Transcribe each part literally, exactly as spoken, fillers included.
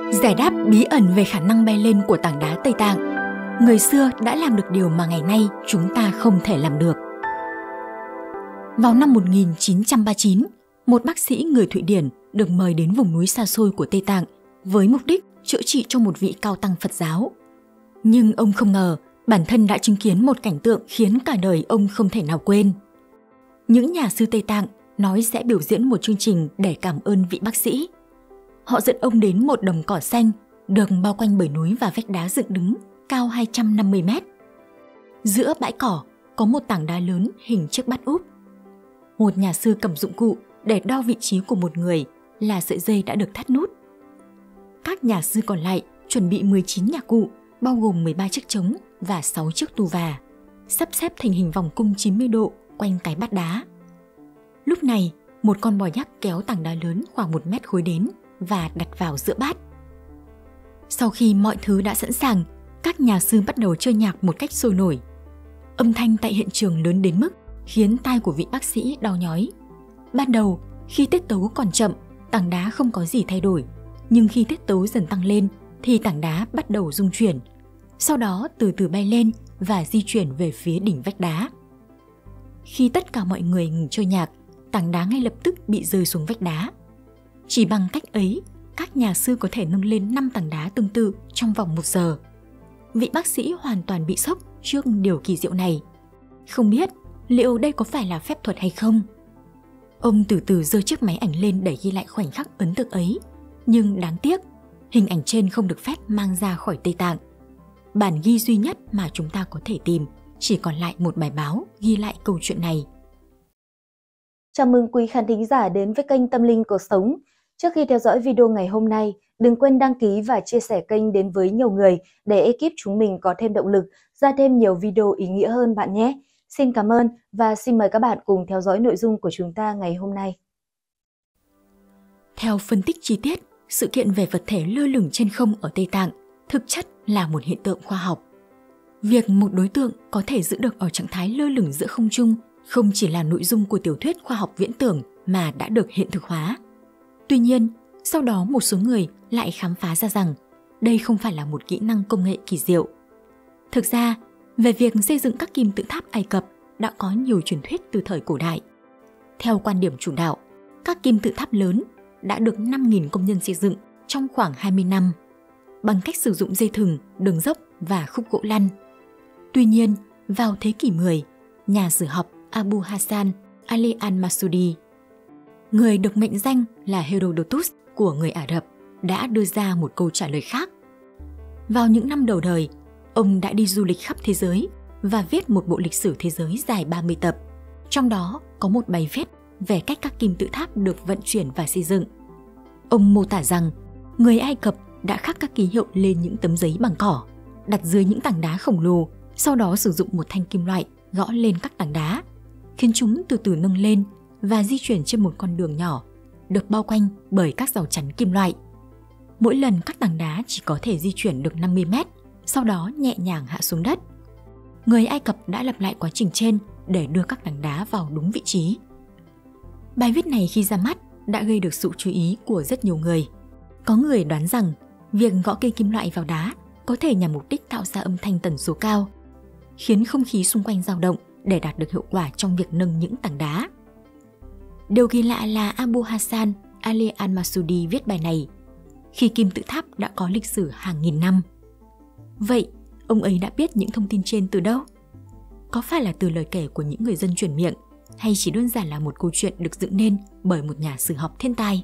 Giải đáp bí ẩn về khả năng bay lên của tảng đá Tây Tạng. Người xưa đã làm được điều mà ngày nay chúng ta không thể làm được. Vào năm một nghìn chín trăm ba mươi chín, một bác sĩ người Thụy Điển được mời đến vùng núi xa xôi của Tây Tạng với mục đích chữa trị cho một vị cao tăng Phật giáo. Nhưng ông không ngờ bản thân đã chứng kiến một cảnh tượng khiến cả đời ông không thể nào quên. Những nhà sư Tây Tạng nói sẽ biểu diễn một chương trình để cảm ơn vị bác sĩ. Họ dẫn ông đến một đồng cỏ xanh được bao quanh bởi núi và vách đá dựng đứng cao hai trăm năm mươi mét. Giữa bãi cỏ có một tảng đá lớn hình chiếc bát úp. Một nhà sư cầm dụng cụ để đo vị trí của một người là sợi dây đã được thắt nút. Các nhà sư còn lại chuẩn bị mười chín nhạc cụ bao gồm mười ba chiếc trống và sáu chiếc tù và, sắp xếp thành hình vòng cung chín mươi độ quanh cái bát đá. Lúc này, một con bò nhắc kéo tảng đá lớn khoảng một mét khối đến và đặt vào giữa bát. Sau khi mọi thứ đã sẵn sàng, các nhà sư bắt đầu chơi nhạc một cách sôi nổi. Âm thanh tại hiện trường lớn đến mức khiến tai của vị bác sĩ đau nhói. Ban đầu, khi tiết tấu còn chậm, tảng đá không có gì thay đổi, nhưng khi tiết tấu dần tăng lên thì tảng đá bắt đầu rung chuyển. Sau đó từ từ bay lên và di chuyển về phía đỉnh vách đá. Khi tất cả mọi người ngừng chơi nhạc, tảng đá ngay lập tức bị rơi xuống vách đá. Chỉ bằng cách ấy, các nhà sư có thể nâng lên năm tảng đá tương tự trong vòng một giờ. Vị bác sĩ hoàn toàn bị sốc trước điều kỳ diệu này. Không biết liệu đây có phải là phép thuật hay không? Ông từ từ giơ chiếc máy ảnh lên để ghi lại khoảnh khắc ấn tượng ấy. Nhưng đáng tiếc, hình ảnh trên không được phép mang ra khỏi Tây Tạng. Bản ghi duy nhất mà chúng ta có thể tìm chỉ còn lại một bài báo ghi lại câu chuyện này. Chào mừng quý khán thính giả đến với kênh Tâm Linh Cuộc Sống. Trước khi theo dõi video ngày hôm nay, đừng quên đăng ký và chia sẻ kênh đến với nhiều người để ekip chúng mình có thêm động lực ra thêm nhiều video ý nghĩa hơn bạn nhé. Xin cảm ơn và xin mời các bạn cùng theo dõi nội dung của chúng ta ngày hôm nay. Theo phân tích chi tiết, sự kiện về vật thể lơ lửng trên không ở Tây Tạng thực chất là một hiện tượng khoa học. Việc một đối tượng có thể giữ được ở trạng thái lơ lửng giữa không trung không chỉ là nội dung của tiểu thuyết khoa học viễn tưởng mà đã được hiện thực hóa. Tuy nhiên, sau đó một số người lại khám phá ra rằng đây không phải là một kỹ năng công nghệ kỳ diệu. Thực ra, về việc xây dựng các kim tự tháp Ai Cập đã có nhiều truyền thuyết từ thời cổ đại. Theo quan điểm chủ đạo, các kim tự tháp lớn đã được năm nghìn công nhân xây dựng trong khoảng hai mươi năm, bằng cách sử dụng dây thừng, đường dốc và khúc gỗ lăn. Tuy nhiên, vào thế kỷ mười, nhà sử học Abu Hassan Ali al-Masudi, người được mệnh danh là Herodotus của người Ả Rập, đã đưa ra một câu trả lời khác. Vào những năm đầu đời, ông đã đi du lịch khắp thế giới và viết một bộ lịch sử thế giới dài ba mươi tập. Trong đó có một bài viết về cách các kim tự tháp được vận chuyển và xây dựng. Ông mô tả rằng người Ai Cập đã khắc các ký hiệu lên những tấm giấy bằng cỏ, đặt dưới những tảng đá khổng lồ, sau đó sử dụng một thanh kim loại gõ lên các tảng đá, khiến chúng từ từ nâng lên và di chuyển trên một con đường nhỏ, được bao quanh bởi các rào chắn kim loại. Mỗi lần các tảng đá chỉ có thể di chuyển được năm mươi mét, sau đó nhẹ nhàng hạ xuống đất. Người Ai Cập đã lặp lại quá trình trên để đưa các tảng đá vào đúng vị trí. Bài viết này khi ra mắt đã gây được sự chú ý của rất nhiều người. Có người đoán rằng việc gõ cây kim loại vào đá có thể nhằm mục đích tạo ra âm thanh tần số cao, khiến không khí xung quanh dao động để đạt được hiệu quả trong việc nâng những tảng đá. Điều kỳ lạ là Abu Hassan Ali al-Masudi viết bài này khi kim tự tháp đã có lịch sử hàng nghìn năm. Vậy, ông ấy đã biết những thông tin trên từ đâu? Có phải là từ lời kể của những người dân truyền miệng, hay chỉ đơn giản là một câu chuyện được dựng nên bởi một nhà sử học thiên tài?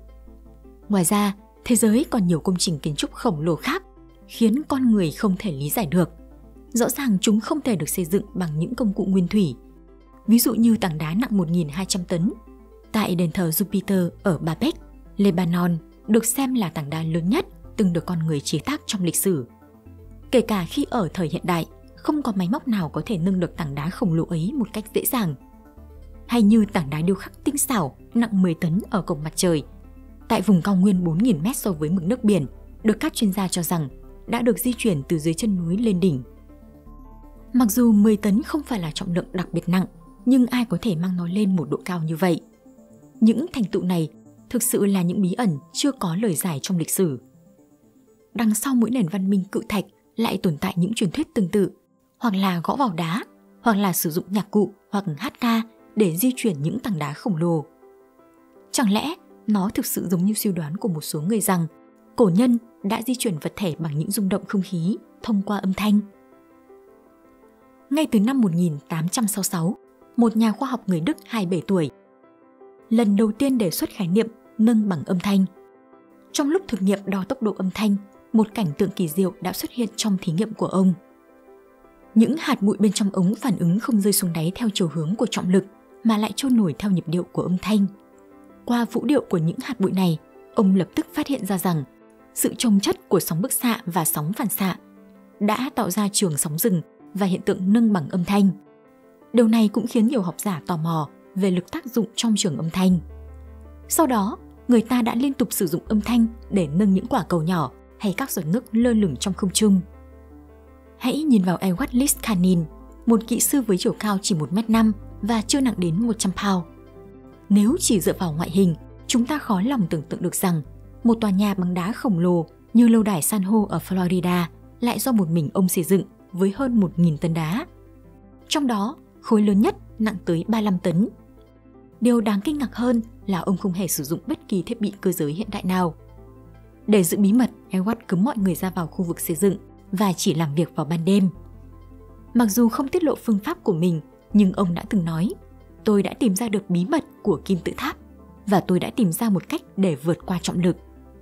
Ngoài ra, thế giới còn nhiều công trình kiến trúc khổng lồ khác khiến con người không thể lý giải được. Rõ ràng chúng không thể được xây dựng bằng những công cụ nguyên thủy. Ví dụ như tảng đá nặng một nghìn hai trăm tấn tại đền thờ Jupiter ở Baalbek, Lebanon, được xem là tảng đá lớn nhất từng được con người chế tác trong lịch sử. Kể cả khi ở thời hiện đại, không có máy móc nào có thể nâng được tảng đá khổng lồ ấy một cách dễ dàng. Hay như tảng đá điêu khắc tinh xảo nặng mười tấn ở cổng mặt trời, tại vùng cao nguyên bốn nghìn mét so với mực nước biển, được các chuyên gia cho rằng đã được di chuyển từ dưới chân núi lên đỉnh. Mặc dù mười tấn không phải là trọng lượng đặc biệt nặng, nhưng ai có thể mang nó lên một độ cao như vậy? Những thành tựu này thực sự là những bí ẩn chưa có lời giải trong lịch sử. đằng sau mỗi nền văn minh cự thạch lại tồn tại những truyền thuyết tương tự, hoặc là gõ vào đá, hoặc là sử dụng nhạc cụ hoặc hát ca để di chuyển những tảng đá khổng lồ. Chẳng lẽ nó thực sự giống như suy đoán của một số người rằng cổ nhân đã di chuyển vật thể bằng những rung động không khí thông qua âm thanh? Ngay từ năm một nghìn tám trăm sáu mươi sáu, một nhà khoa học người Đức hai mươi bảy tuổi lần đầu tiên đề xuất khái niệm nâng bằng âm thanh. Trong lúc thực nghiệm đo tốc độ âm thanh, một cảnh tượng kỳ diệu đã xuất hiện trong thí nghiệm của ông. Những hạt bụi bên trong ống phản ứng không rơi xuống đáy theo chiều hướng của trọng lực mà lại trôi nổi theo nhịp điệu của âm thanh. Qua vũ điệu của những hạt bụi này, ông lập tức phát hiện ra rằng sự chồng chất của sóng bức xạ và sóng phản xạ đã tạo ra trường sóng rừng và hiện tượng nâng bằng âm thanh. Điều này cũng khiến nhiều học giả tò mò về lực tác dụng trong trường âm thanh. Sau đó, người ta đã liên tục sử dụng âm thanh để nâng những quả cầu nhỏ hay các giọt nước lơ lửng trong không trung. Hãy nhìn vào Edward Liskanin, một kỹ sư với chiều cao chỉ một mét năm và chưa nặng đến một trăm pound. Nếu chỉ dựa vào ngoại hình, chúng ta khó lòng tưởng tượng được rằng một tòa nhà bằng đá khổng lồ như lâu đài san hô ở Florida lại do một mình ông xây dựng với hơn một nghìn tấn đá. Trong đó, khối lớn nhất nặng tới ba mươi lăm tấn. Điều đáng kinh ngạc hơn là ông không hề sử dụng bất kỳ thiết bị cơ giới hiện đại nào. Để giữ bí mật, Edward cấm mọi người ra vào khu vực xây dựng và chỉ làm việc vào ban đêm. Mặc dù không tiết lộ phương pháp của mình, nhưng ông đã từng nói: "Tôi đã tìm ra được bí mật của kim tự tháp và tôi đã tìm ra một cách để vượt qua trọng lực."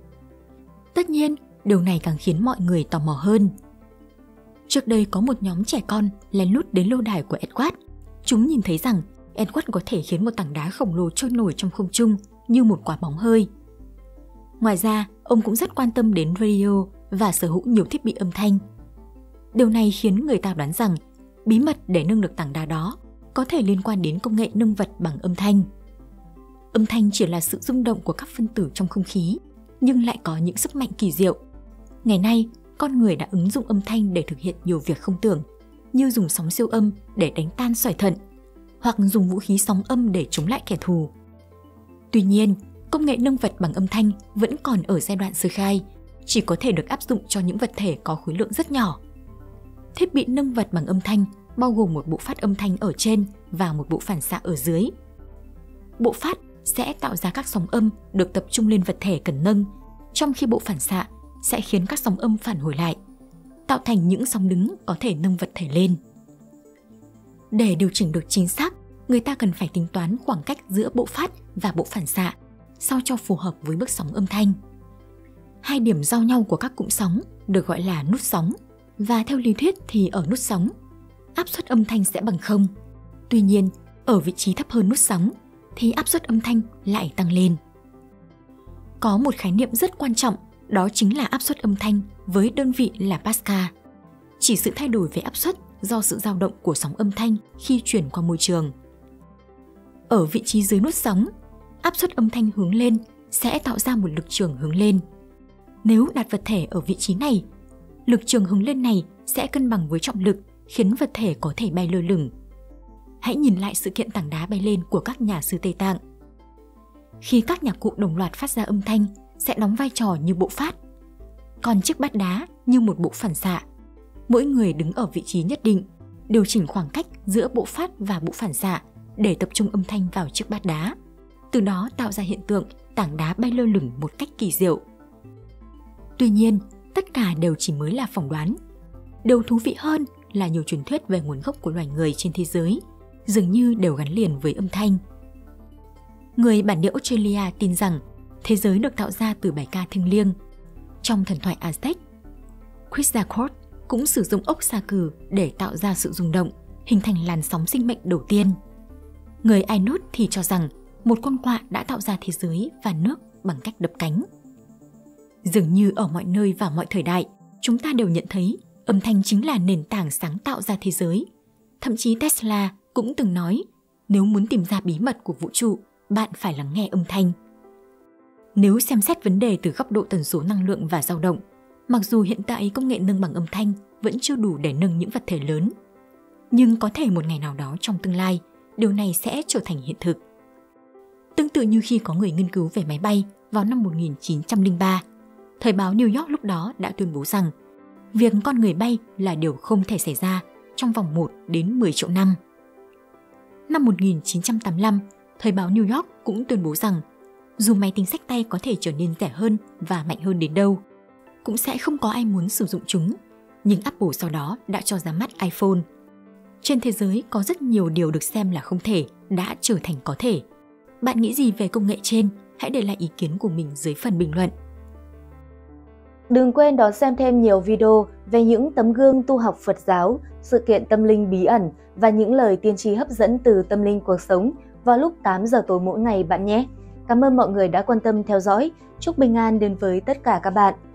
Tất nhiên, điều này càng khiến mọi người tò mò hơn. Trước đây có một nhóm trẻ con lén lút đến lâu đài của Edward. Chúng nhìn thấy rằng Edward có thể khiến một tảng đá khổng lồ trôi nổi trong không trung như một quả bóng hơi. Ngoài ra, ông cũng rất quan tâm đến radio và sở hữu nhiều thiết bị âm thanh. Điều này khiến người ta đoán rằng bí mật để nâng được tảng đá đó có thể liên quan đến công nghệ nâng vật bằng âm thanh. Âm thanh chỉ là sự rung động của các phân tử trong không khí, nhưng lại có những sức mạnh kỳ diệu. Ngày nay, con người đã ứng dụng âm thanh để thực hiện nhiều việc không tưởng, như dùng sóng siêu âm để đánh tan sỏi thận, hoặc dùng vũ khí sóng âm để chống lại kẻ thù. Tuy nhiên, công nghệ nâng vật bằng âm thanh vẫn còn ở giai đoạn sơ khai, chỉ có thể được áp dụng cho những vật thể có khối lượng rất nhỏ. Thiết bị nâng vật bằng âm thanh bao gồm một bộ phát âm thanh ở trên và một bộ phản xạ ở dưới. Bộ phát sẽ tạo ra các sóng âm được tập trung lên vật thể cần nâng, trong khi bộ phản xạ sẽ khiến các sóng âm phản hồi lại, tạo thành những sóng đứng có thể nâng vật thể lên. Để điều chỉnh được chính xác, người ta cần phải tính toán khoảng cách giữa bộ phát và bộ phản xạ sao cho phù hợp với bước sóng âm thanh. Hai điểm giao nhau của các cụm sóng được gọi là nút sóng, và theo lý thuyết thì ở nút sóng, áp suất âm thanh sẽ bằng không. Tuy nhiên, ở vị trí thấp hơn nút sóng thì áp suất âm thanh lại tăng lên. Có một khái niệm rất quan trọng, đó chính là áp suất âm thanh với đơn vị là Pascal, chỉ sự thay đổi về áp suất do sự dao động của sóng âm thanh khi chuyển qua môi trường. Ở vị trí dưới nút sóng, áp suất âm thanh hướng lên sẽ tạo ra một lực trường hướng lên. Nếu đặt vật thể ở vị trí này, lực trường hướng lên này sẽ cân bằng với trọng lực, khiến vật thể có thể bay lơ lửng. Hãy nhìn lại sự kiện tảng đá bay lên của các nhà sư Tây Tạng. Khi các nhạc cụ đồng loạt phát ra âm thanh sẽ đóng vai trò như bộ phát, còn chiếc bát đá như một bộ phản xạ. Mỗi người đứng ở vị trí nhất định, điều chỉnh khoảng cách giữa bộ phát và bộ phản xạ để tập trung âm thanh vào chiếc bát đá, từ đó tạo ra hiện tượng tảng đá bay lơ lửng một cách kỳ diệu. Tuy nhiên, tất cả đều chỉ mới là phỏng đoán. Điều thú vị hơn là nhiều truyền thuyết về nguồn gốc của loài người trên thế giới dường như đều gắn liền với âm thanh. Người bản địa Australia tin rằng thế giới được tạo ra từ bài ca thiêng liêng. Trong thần thoại Aztec, Quetzalcoatl cũng sử dụng ốc xà cừ để tạo ra sự rung động, hình thành làn sóng sinh mệnh đầu tiên. Người Inuit thì cho rằng một con quạ đã tạo ra thế giới và nước bằng cách đập cánh. Dường như ở mọi nơi và mọi thời đại, chúng ta đều nhận thấy âm thanh chính là nền tảng sáng tạo ra thế giới. Thậm chí Tesla cũng từng nói, nếu muốn tìm ra bí mật của vũ trụ, bạn phải lắng nghe âm thanh. Nếu xem xét vấn đề từ góc độ tần số năng lượng và dao động, mặc dù hiện tại công nghệ nâng bằng âm thanh vẫn chưa đủ để nâng những vật thể lớn, nhưng có thể một ngày nào đó trong tương lai, điều này sẽ trở thành hiện thực. Tương tự như khi có người nghiên cứu về máy bay vào năm một nghìn chín trăm lẻ ba, Thời báo New York lúc đó đã tuyên bố rằng việc con người bay là điều không thể xảy ra trong vòng một đến mười triệu năm. Năm một nghìn chín trăm tám mươi lăm, thời báo New York cũng tuyên bố rằng dù máy tính xách tay có thể trở nên rẻ hơn và mạnh hơn đến đâu, cũng sẽ không có ai muốn sử dụng chúng. Nhưng Apple sau đó đã cho ra mắt iPhone. Trên thế giới có rất nhiều điều được xem là không thể đã trở thành có thể. Bạn nghĩ gì về công nghệ trên? Hãy để lại ý kiến của mình dưới phần bình luận. Đừng quên đón xem thêm nhiều video về những tấm gương tu học Phật giáo, sự kiện tâm linh bí ẩn và những lời tiên tri hấp dẫn từ tâm linh cuộc sống vào lúc tám giờ tối mỗi ngày bạn nhé. Cảm ơn mọi người đã quan tâm theo dõi. Chúc bình an đến với tất cả các bạn.